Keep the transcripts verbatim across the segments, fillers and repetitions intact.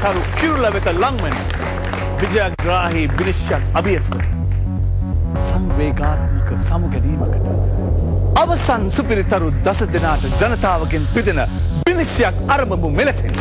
තරු කිරුළ වෙත ලංවන විජයග්‍රාහී විනිශ්චයක් අභියස සංවේගාත්මක සමුගැනීමකට අවසන් සුපිරිතරු දස දෙනාට ජනතාවගෙන් පිදෙන විනිශ්චයක් අරඹමු මෙලෙසින්.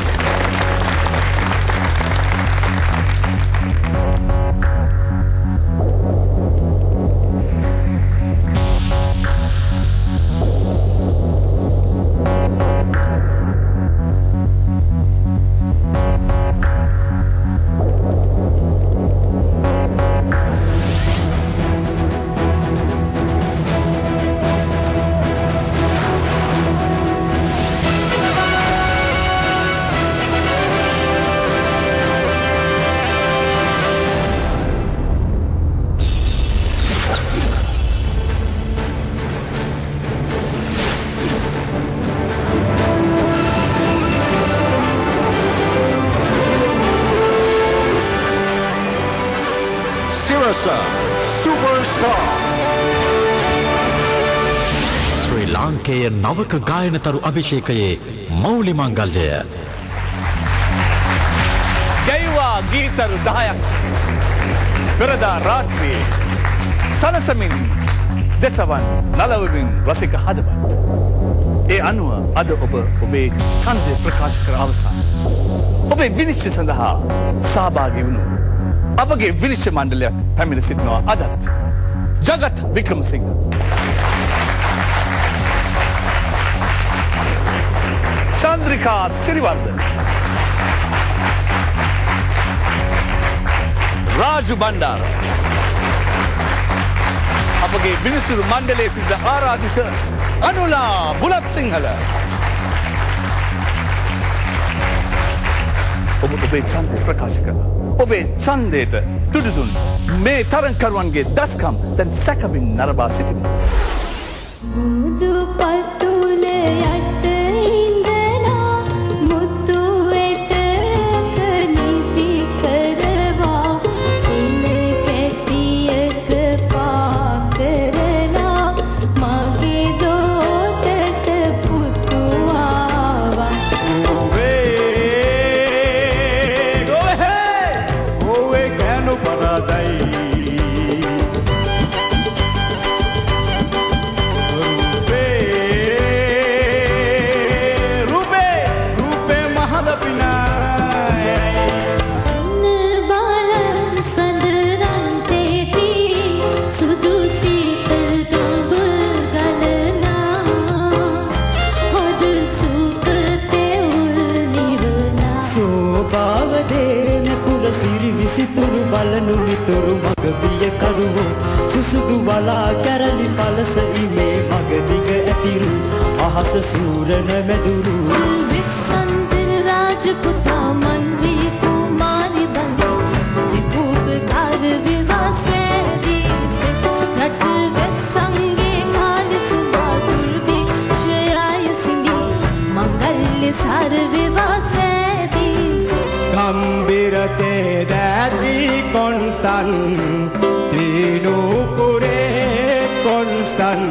Superstar ශ්‍රී ලාංකේය නවක ගායනතරු අභිෂේකයේ මෞලි මංගල්‍යය ගැයුවා ගීතරු දහයක් පෙරදා රාත්‍රියේ සනසමින් දෙසවන් නලවමින් රසික හදවත්. ඒ අනුව අද ඔබ ඔබේ ඡන්දය ප්‍රකාශ කර අවසන්. ඔබේ විනිශ්චය සඳහා සහභාගී වුණු අපගේ විනිශ්චය මණ්ඩලයක් පැමිණ සිටිනවා අදත්. ජගත් වික්‍රමසිංහ, චන්ද්‍රිකා සිරිවර්ධන, රාජු බණ්ඩාර, අපගේ විනිසුරු මණ්ඩලයේ සිට ආරාධිත අනුලා බුලත් සිංහල. ඔබ ඔබේ ඡන්දය ප්‍රකාශ කළා. ඔබේ ඡන්දයට තුඩුදුන් මේ තරංකරුවන්ගේ දස්කම් දැන් සැකවින් නරඹා සිටිමු. මුදු පතුල යට ඉඳලා මුතු වෙටක නිදි කරවා එන කැටියක පා කරලා මගේ දෝතට පුතු ආවා. නිතුරු මග බිය කරුවෝ සුසුදු වලා කැරලි පලස ඉමේ මග දිග ඇතිරු අහස සූරන මැදුරු විසන්තර රාජපුතා මන්ත්‍රී කුමාරි බඳ විපුප කර විවාසේදී රට වෙස්සන්ගේ කාලි සුදා දුර්භික්ෂයය සිඳි මංගල්‍ය සර විවාසේදී ගම්බිරතේ දැති කොන්ස්ටන් තිනුපුරේ කොන්ස්ටන්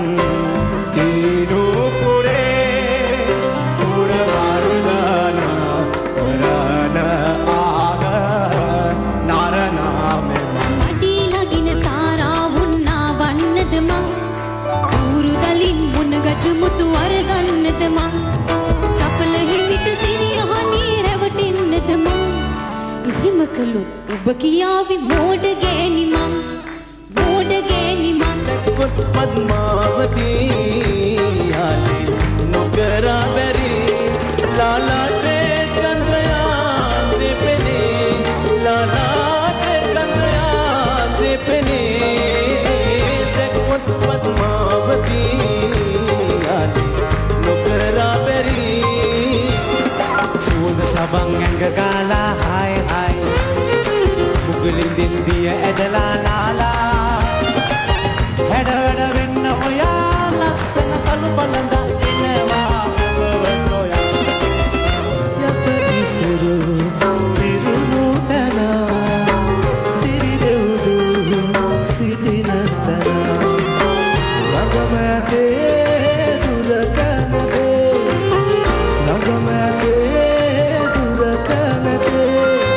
තිනුපුරේ පුරවර්ධන කරන ආග නරනාම මඩි ලගින තාරා වුණා වන්නද මං ඌරුදලින් මුණ ගජු මුතු අරගන්නද මං චපල හිමිට සිරියහනි රැවටින්නද මං එහෙම කළොත් ඔබ කියාවි මෝඩ ගෑණි මං මෝඩ ගෑණි මං පොත් පද්මාවතී ආලේ නොකරා බැරි ලාලාටේ චන්ද්‍රයාන් දෙපෙනේ ලාලාටේ චන්ද්‍රයාන් දෙපෙනේ පොත් පද්මාවතී ආලේ නොකරා බැරි සුවඳ සබන් ඇඟ ගාලා හාය හාය මුගලින් දින්දිය ඇදලා නාලා හැඩ වැඩ වෙන්න ඔයා ලස්සන සලු බලඳ එනවා ඔබ ඔයා යස ඉසුරු පිරුණු තන සිරි දෙව්දු සිටින තන ළඟමැතේ දුරකනදේ ළඟමැතේ දුරකනදේ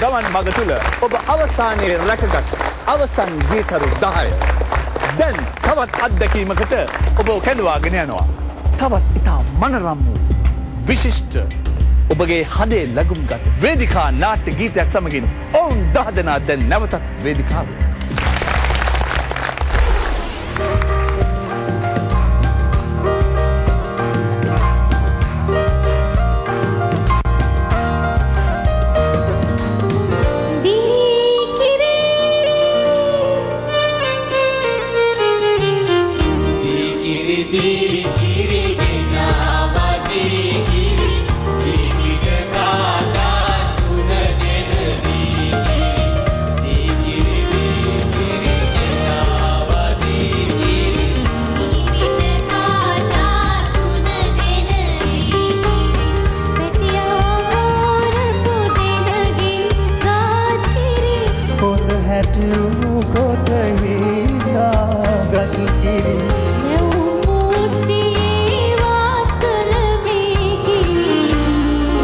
ගමන් මඟ තුල ඔබ අවසානයේ රැකගත් අවසන් ගීතරු දහය. දැන් තවත් අත්දැකීමකට ඔබ කැඳවාගෙන යනවා. තවත් ඉතා මනරම් වූ විශිෂ්ට ඔබගේ හදේ ලැබුම්ගත් වේදිකා නාට්‍ය ගීතයක් සමගින් ඔවුන් දහ දෙනා දැන් නැවතත් වේදිකාවේ.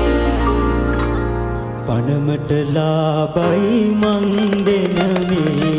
පනමට ලාබයි මන් දෙන මේ